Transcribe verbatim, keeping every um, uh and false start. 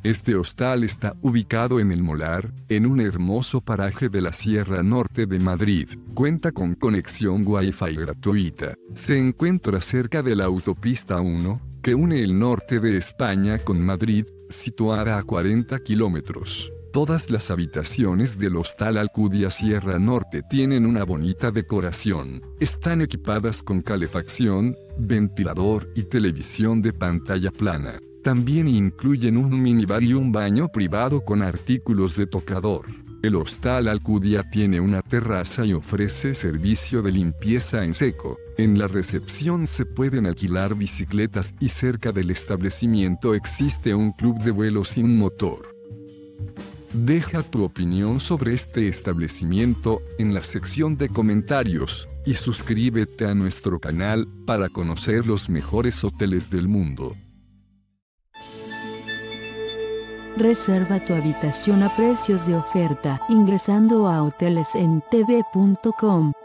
Este hostal está ubicado en El Molar, en un hermoso paraje de la Sierra Norte de Madrid. Cuenta con conexión Wi-Fi gratuita. Se encuentra cerca de la autopista uno, que une el norte de España con Madrid, situada a cuarenta kilómetros. Todas las habitaciones del Hostal Alcudia Sierra Norte tienen una bonita decoración. Están equipadas con calefacción, ventilador y televisión de pantalla plana. También incluyen un minibar y un baño privado con artículos de tocador. El Hostal Alcudia tiene una terraza y ofrece servicio de limpieza en seco. En la recepción se pueden alquilar bicicletas y cerca del establecimiento existe un club de vuelo sin motor. Deja tu opinión sobre este establecimiento en la sección de comentarios y suscríbete a nuestro canal para conocer los mejores hoteles del mundo. Reserva tu habitación a precios de oferta ingresando a hoteles en t v punto com.